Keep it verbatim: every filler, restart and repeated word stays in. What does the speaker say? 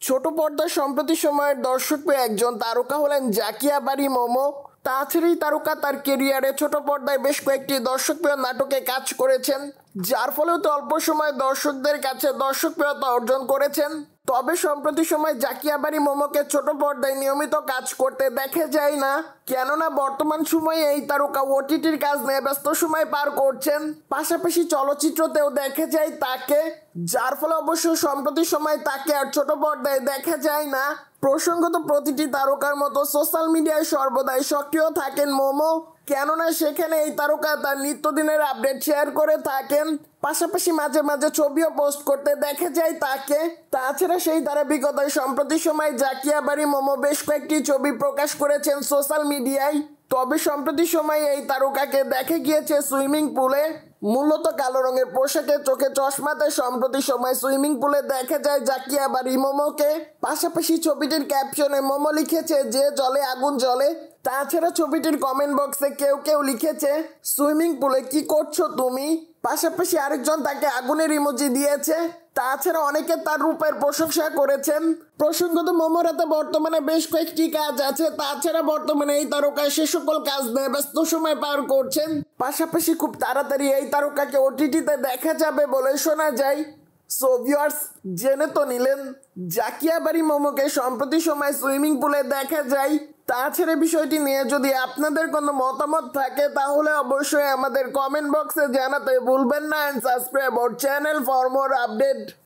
ছোট পর্দার সম্প্রতি সময়ের দর্শকপ্রিয় একজন তারকা হলেন জাকিয়া বারি মমো। তাছাড়া এই তারকা তার কেরিয়ারে ছোট পর্দায় বেশ কয়েকটি দর্শকপ্রিয় নাটকে কাজ করেছেন, যার ফলে অল্প সময়ে দর্শকদের কাছে দর্শকপ্রিয়তা অর্জন করেছেন। তবে সম্প্রতি সময় জাকিয়া বারি মমোকে ছোট পর্দায় নিয়মিত কাজ করতে দেখা যায় না, কেননা বর্তমান সময়ে এই তারকা ওটিটির কাজ নিয়ে ব্যস্ত সময় পার করছেন। পাশাপাশি চলচ্চিত্রতেও দেখা যায় তাকে, যার ফলে অবশ্য সম্প্রতি সময় তাকে আর ছোট পর্দায় দেখা যায় না। প্রসঙ্গত, প্রতিটি তারকার মতো সোশ্যাল মিডিয়ায় সর্বদাই সক্রিয় থাকেন মোমো, কেননা সেখানে এই তারকা তার নিত্যদিনের আপডেট শেয়ার করে থাকেন। পাশাপাশি মাঝে মাঝে ছবিও পোস্ট করতে দেখা যায় তাকে। তাছাড়া সেই ধারাবাহিকতায় সম্প্রতি সময় জাকিয়া বারি মমো বেশ কয়েকটি ছবি প্রকাশ করেছেন সোশ্যাল মিডিয়ায়। তবে সম্প্রতি সময় এই তারকাকে দেখা গিয়েছে সুইমিং পুলে, মূলত কালো রঙের পোশাকে চোখে চশমাতে সম্প্রতি সময় সুইমিং পুলে দেখা যায় জাকিয়া বারি মমোকে। পাশাপাশি ছবিটির ক্যাপশনে মোমো লিখেছে যে জলে আগুন জ্বলে। তাছাড়া ছবিটির কমেন্ট বক্সে কেউ কেউ লিখেছে সুইমিং পুলে কি করছো তুমি। পাশাপাশি আরেকজন তাকে আগুনের ইমোজি দিয়েছে। তাছাড়া অনেকে তার রূপের প্রশংসা করেছেন। প্রসঙ্গত, মোমোর হাতে বর্তমানে বেশ কয়েকটি কাজ আছে। তাছাড়া বর্তমানে এই তারকা সে সকল কাজ নিয়ে ব্যস্ত সময় পার করছেন। পাশাপাশি খুব তাড়াতাড়ি এই তারকাকে ওটিটিতে দেখা যাবে বলে শোনা যায়। সো ভিউয়ার্স, জেনে তো নিলেন জাকিয়া বারি মমোকে সম্প্রতি সময় সুইমিং পুলে দেখা যায়। তাছাড়া বিষয়টি নিয়ে যদি আপনাদের কোনো মতামত থাকে তাহলে অবশ্যই আমাদের কমেন্ট বক্সে জানাতে ভুলবেন না। And subscribe our channel for more update.